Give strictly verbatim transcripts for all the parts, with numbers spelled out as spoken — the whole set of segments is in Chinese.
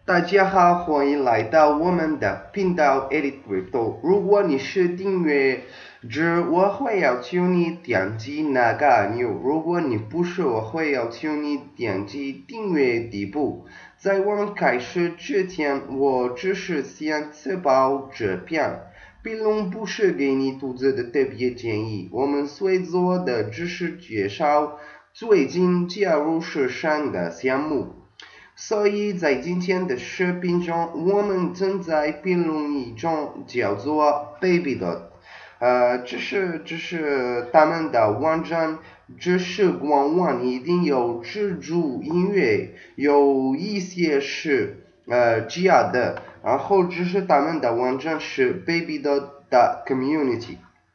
大家好，欢迎来到我们的频道 Edit Crypto。如果你是订阅者，我会要求你点击那个按钮；如果你不是，我会要求你点击订阅底部。在我们开始之前，我只是想确保这篇评论不是给你投资的特别建议。我们所做的只是介绍最近加入市场的项目。所以在今天的视频中，我们正在评论一种叫做 Babydot，呃，这是这是他们的网站，这是官网一定有自主音乐，有一些是呃假的，然后这是他们的网站是 Babydot 的 community。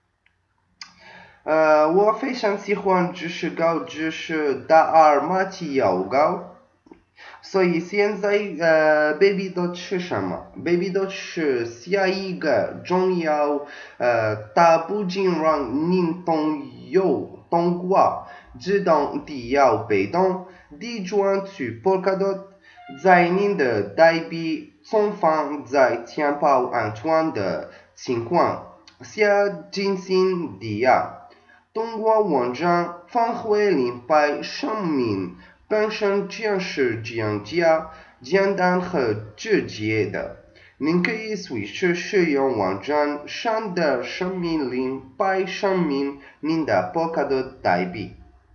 呃，我非常喜欢知识高知识的二马体要高。所以现在呃，Babydot 是什么？Babydot 是下一个重要呃，它不仅让您拥有通过自动抵押被动地转去 Polkadot，在您的代币存放在钱包安全的情况下进行抵押。通过网站返回零百声明。本身就是这样加简单和直接的，您可以随时使用网站上的声明令来声明您的 Polkadot 代币。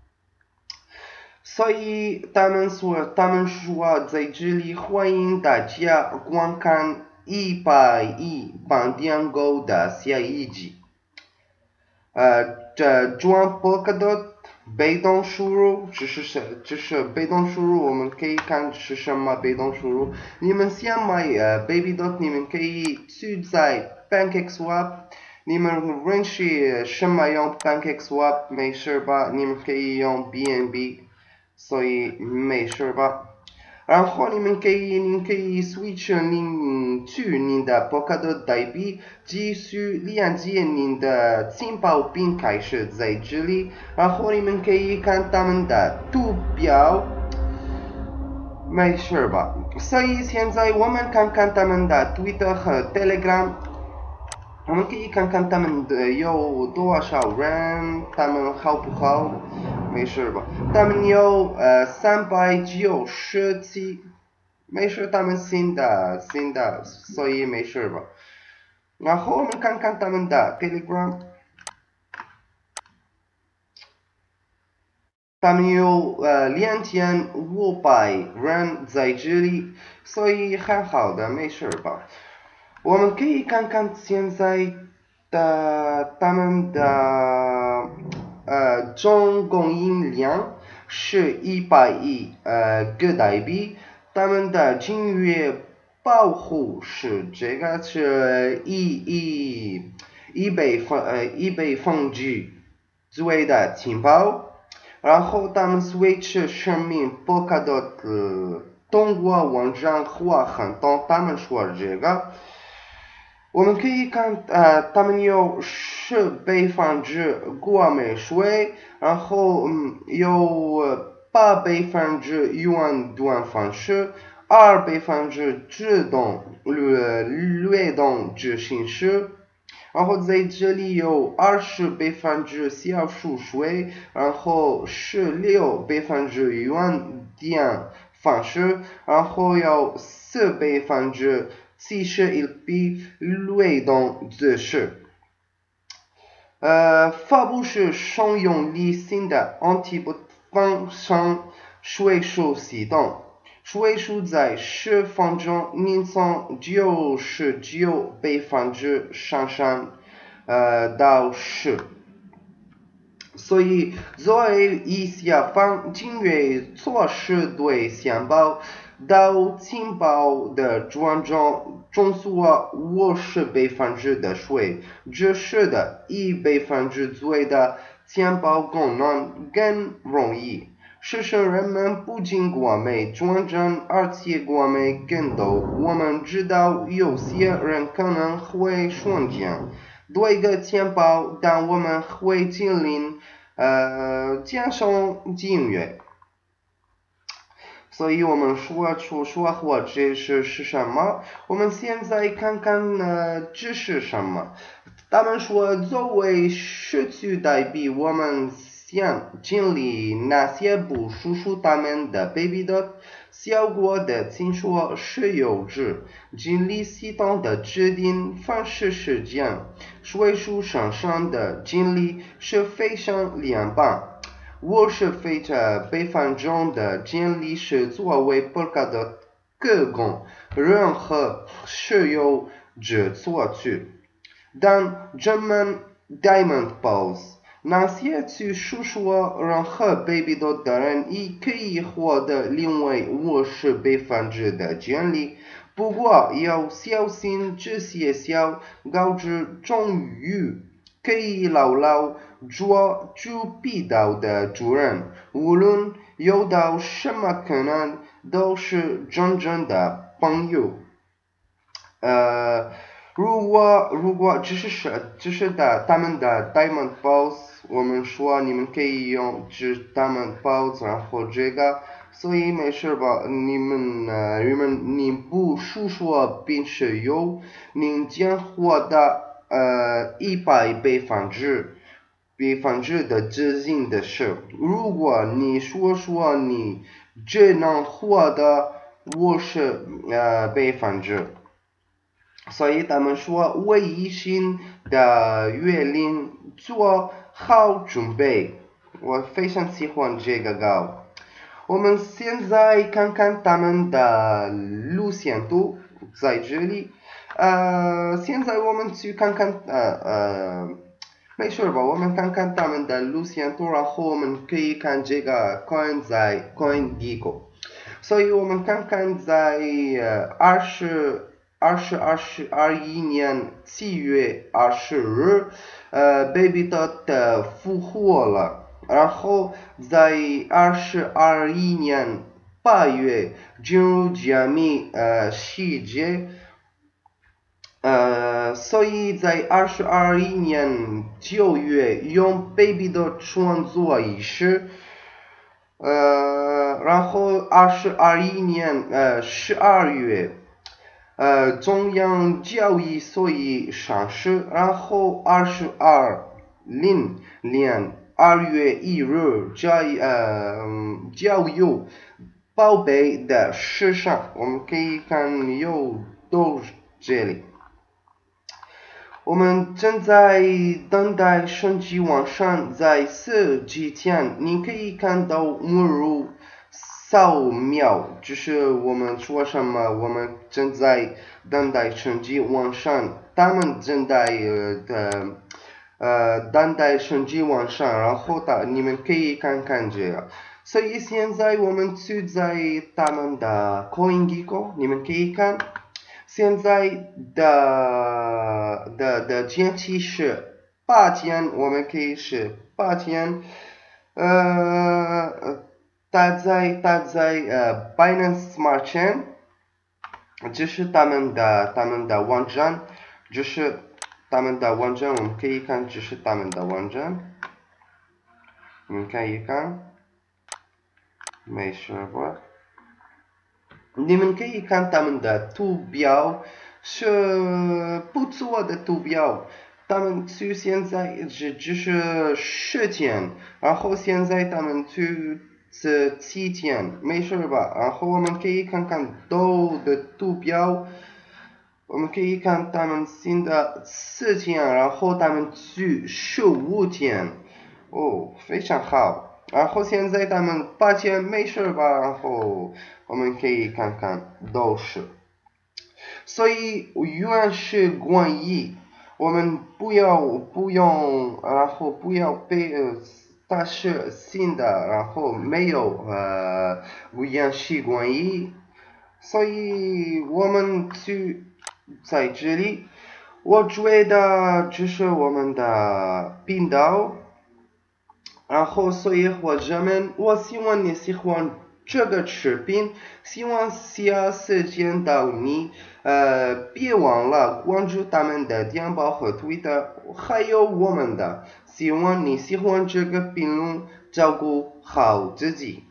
所以他们说，他们说在这里欢迎大家观看一百一半点狗的下一集。呃，这转 Polkadot。被动输入，这是什？这是被动输入，我们可以看是什么被动输入。你们想买呃 Babydot，你们可以去在 PancakeSwap，你们认识什么用 PancakeSwap 没事吧？你们可以用 B N B， 所以没事吧？然后你们可以，你可以 switch 您去您的 Polkadot 代币，继续连接您的钱包并开始在这里。然后你们可以看他们的图表，没事吧？所以现在我们看看他们的 Twitter 和 Telegram。我们可以看看他们的有多少人，他们好不好？没事吧？他们有呃三百九十七，没事，他们新的新的，所以没事吧？然后我们看看他们的 Telegram， 他们有呃两千五百人在这里，所以很好的，没事吧？我们可以看看现在的他们的呃总供应量是一百亿呃个代币，他们的金融保护是这个是一一一百分呃一百分之最的情报，然后他们 switch 声明 Polkadot 通过网站或很多，他们说这个。我们可以看，呃，他们有十百分之国美税，然后嗯有八百分之云端方式，二百分之自动流流动执行式，然后在这里有二十百分之小数税，然后十六百分之云电方式，然后有四百分之七十一笔流动姿势。呃，发布是商用理性的 anti-bot 方向税收系统，税收在十分钟您从九十九百分之上升呃到十。所以作为一些方金融措施对钱包到钱包的转账中所五十百分之的税，这使得一百分之左右的钱包功能更容易。实际人们不仅国美转账，而且国美更多。我们知道有些人可能会瞬间对个钱包，但我们会尽力呃减少金额。 所以我们说出说话知识是什么？我们现在看看呃知识什么？他们说作为社区代表，我们想经历那些不属于他们的 baby dot 效果的清楚是有之，经历系统的制定方式是这样，水树上上的经历是非常两棒。我是非常北方中的经历是作为 polka dot 各种任何是有之作去。但人们 diamond balls 那些去输出任何 baby dot 的人也可以获得另外五十百分之的奖励。不过要小心这些小高质终于可以牢牢抓住笔道的主人，无论遇到什么困难，都是真正的朋友。呃，如果如果只是是只是的他们的 diamond balls，我们说你们可以用只 diamond balls，然后这个，所以没事吧？你们呃你们你不输说并且有，你将获得呃一百百分之百分之的自信的事。如果你说说你只能获得五十呃百分之。所以他们说为疫情的月龄做好准备，我非常喜欢这个稿。我们现在看看他们的路线图在这里。呃，现在我们去看看呃呃，没事吧？我们看看他们的路线图，然后我们可以看这个 coin 在 CoinGecko。所以我们看看在呃二十。二十二十二一年七月二十日，呃，baby dot 的复活了，然后在二十二一年八月进入加密呃世界，呃，所以在二十二一年九月用 baby dot 创作仪式。呃，然后二十二一年呃十二月。呃，中央交易所以上市，然后二十二零年二月一日交呃交由宝贝的市场，我们可以看有都这里。我们正在等待升级网上，在此之前，你可以看到目录。扫描就是我们说什么，我们正在等待升级网上，他们正在呃的呃等待升级网上，然后他你们可以看看这个。所以现在我们去在他们的 CoinGecko，你们可以看，现在的的的天气是八天，我们可以是八天，呃。他在他在呃 Binance Smart Chain，这是他们的他们的网站，这是他们的网站，我们可以看这是他们的网站，我们可以看，没事吧？你们可以看他们的图标是不错的图标。他们去现在只只是十天，然后现在他们去。是七天，没事吧？然后我们可以看看都的图标，我们可以看他们新的四天，然后他们去十五天，哦，非常好。然后现在他们八天，没事吧？然后我们可以看看都是。所以原始关于我们不要不用，然后不要被。它是新的，然后没有呃原始关于，所以我们去在这里，我觉得这是我们的频道，然后所以伙计们，我希望你喜欢这个视频，希望下次见到你，呃，别忘了关注他们的电报和 Twitter， 还有我们的。希望你喜欢这个评论，照顾好自己。